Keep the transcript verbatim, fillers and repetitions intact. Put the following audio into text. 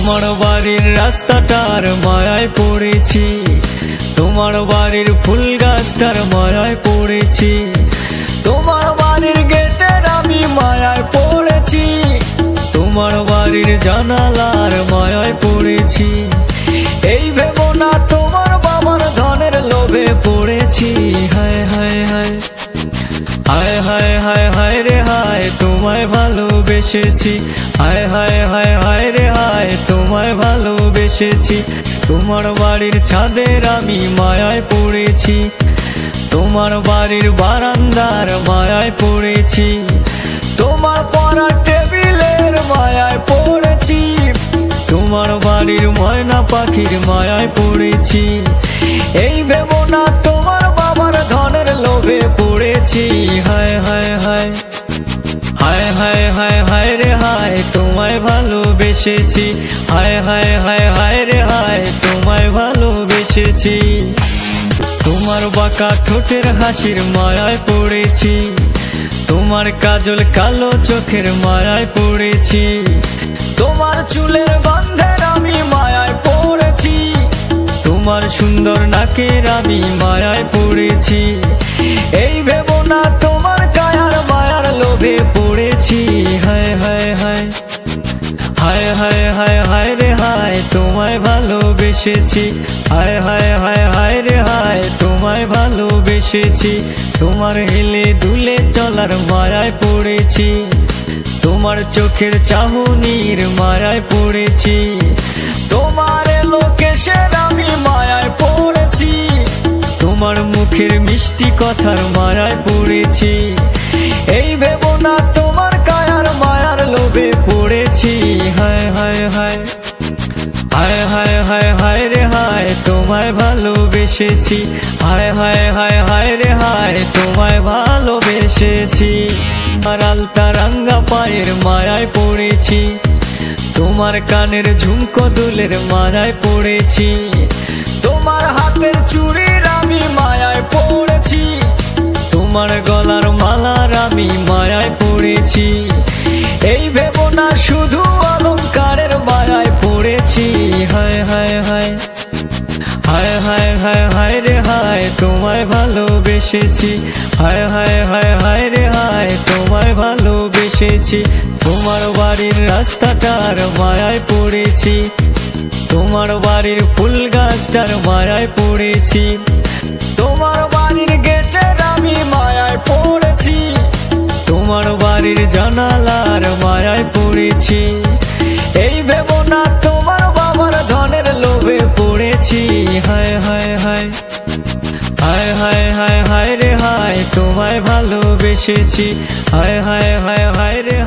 তোমার বাড়ির রাস্তাটার মায়ায় পড়েছি, তোমার বাড়ির ফুল গাছটার মায়ায় পড়েছি, তোমার বাড়ির গেটের আমি মায়ায় পড়েছি, তোমার বাড়ির জানালার মায়ায় পড়েছি। এই ভেবো না তোমার বাবার ধনের লোভে পড়েছি। হায় হায় হায় হায় হায় হায় হায় রে হায় তোমায় ভালোবেসেছি, হায় হায় হায় হায় রে হায় তোমায় ভালোবেসেছি। তোমার বাড়ির ছাদের আমি মায়ায় পড়েছি, তোমার বাড়ির বারান্দার মায়ায় পড়েছি, তোমার পড়ার টেবিলের মায়ায় পড়েছি, তোমার বাড়ির ময়না পাখির মায়ায় পড়েছি। এই ভেবো না তোমার বাবার ধনের লোভে পড়েছি। হায় হায় হায় হায় হায় হায় হায় রে হায় তোমায় ভালোবেসেছি, হায় হায় হায় হায় রে হায় তোমায় ভালোবেসেছি। তোমার বাঁকা ঠোঁটের হাসির মায়ায় পড়েছি, তোমার কাজল কালো চোখের মায়ায় পড়েছি, তোমার চুলের গন্ধের আমি মায়ায় পড়েছি, তোমার সুন্দর নাকের আমি মায়ায় পড়েছি। এই ভেবো না তোমার কায়ার মায়ার লোভে পড়েছি। হায় হায় হায় হায় হায় হায় হায় রে হায় তোমায় ভালোবেসেছি, হায় হায় হায় হায় রে হায় তোমায় ভালোবেসেছি। তোমার হেলে দুলে চলার মায়ায় পড়েছি, তোমার চোখের চাহনির মায়ায় পড়েছি, তোমার লোকেশের আমি মায়ায় পড়েছি, তোমার মুখের মিষ্টি কথার মায়ায় পড়েছি। এই ভেবো না তোমার কায়ার মায়ার লোভে পড়েছি। হায় হায় হায় হায় হায় হায় হায় রে হায় তোমায় ভালোবেসেছি, হায় হায় হায় হায় রে হায় তোমায় ভালোবেসেছি। আর আলতা রাঙ্গা পায়ের মায়ায় পড়েছি, তোমার কানের ঝুমকো দুলের মায়ায় পড়েছি, তোমার হাতের চুড়ির আমি মায়ায় পড়েছি, তোমার গলার মালার আমি মায়ায় পড়েছি। এই ভেবো না শুধু অলংকারের মায়ায় পড়েছি। হায় হায় হায় হায় হায় হায় হায় রে হায় তোমায় ভালোবেসেছি, হায় হায় হায় হায় রে হায় তোমায় ভালোবেসেছি। তোমার বাড়ির রাস্তাটার মায়ায় পড়েছি, তোমার বাড়ির ফুল গাছটার মায়ায় পড়েছি, তোমার বাড়ির গেটের আমি মায়ায় পড়েছি, তোমার বাড়ির জানালার মায়ায় পড়েছি। এই ভেবো না তোমার বাবার ধনের লোভে পড়েছি। হায় হায় হায় হায় হায় হায় হায় রে হায় তোমায় ভালোবেসেছি, হায় হায় হায় হায় রে